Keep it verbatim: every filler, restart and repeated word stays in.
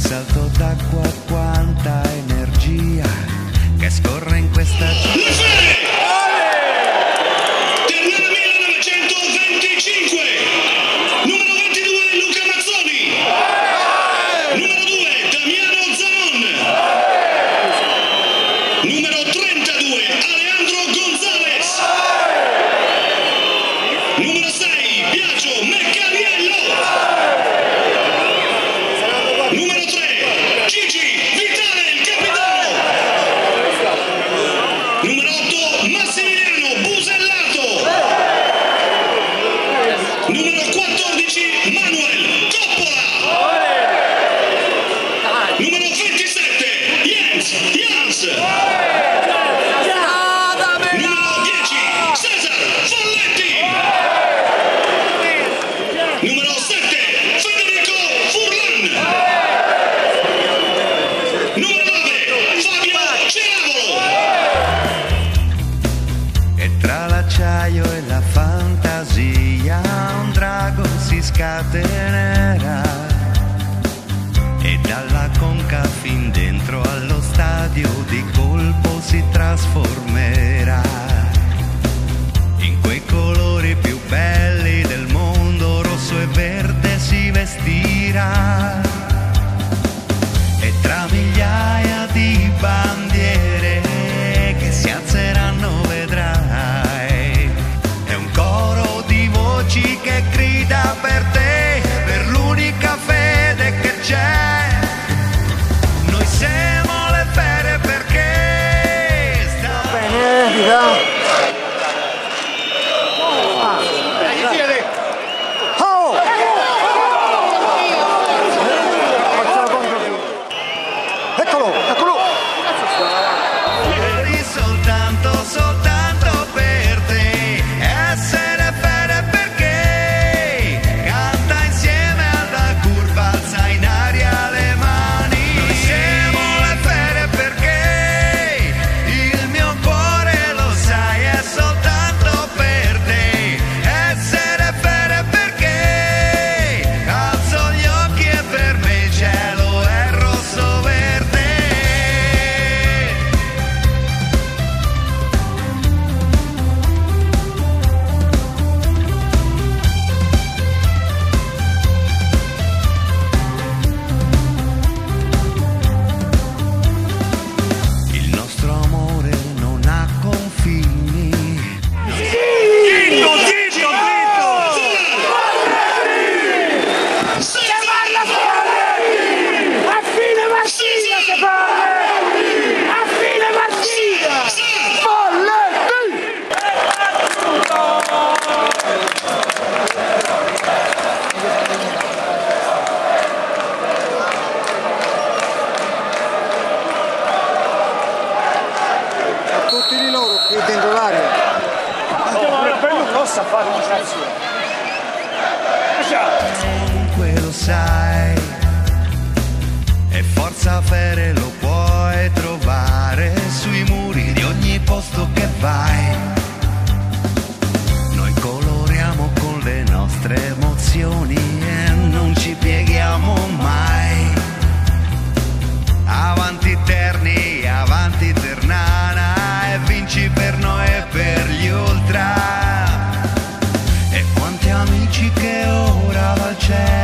salto d'acqua, quanta energia che scorre in questa città. Del millenovecentoventicinque, numero ventidue Luca Mazzoni, numero due Damiano Zanon, numero trentadue Alejandro Gonzalez, numero sei Biagio Meccaniello, numero tre Gigi Vitale il capitano, numero otto Massimiliano Busellato, numero quattordici Manuel Coppola, numero ventisette Jens Jans, numero dieci Cesar Folletti, numero sette Federico Furlan, numero nove Fabio Ceravolo. E tra l'acciaio e la fantasia un drago si scatenerà e dalla conca fin dentro allo stadio di colpo si trasformerà in quei colori più belli del mondo, rosso e verde si vestirà e tra migliaia di bandiere che si alzeranno vedrai, è un coro di voci che grida per te, per l'unica fede che c'è. Noi siamo le fere perché sta Bene, ti va? Oh! Eccolo, eccolo! Vieni soltanto, soltanto per te, essere fere perché canta insieme alla curva, alza in aria le mani. Noi siamo le fere perché il mio cuore lo sai, è soltanto per te, essere fere perché alzo gli occhi e per me il cielo è rosso verde. Il nostro amore non ha confini. Zitto, zitto, zitto! Chiamarla Spalletti! A fine partita si Spalletti! A fine partita! Spalletti! A tutti di loro qui dentro l'aria. Posso fare una canzone? Comunque lo sai, e forza fere lo puoi trovare sui muri di ogni posto che vai. Noi coloriamo con le nostre emozioni e non ci pieghiamo mai. Avanti Terni, avanti Ternana, e vinci per noi e per gli ultra. E quanti amici che ora va al cielo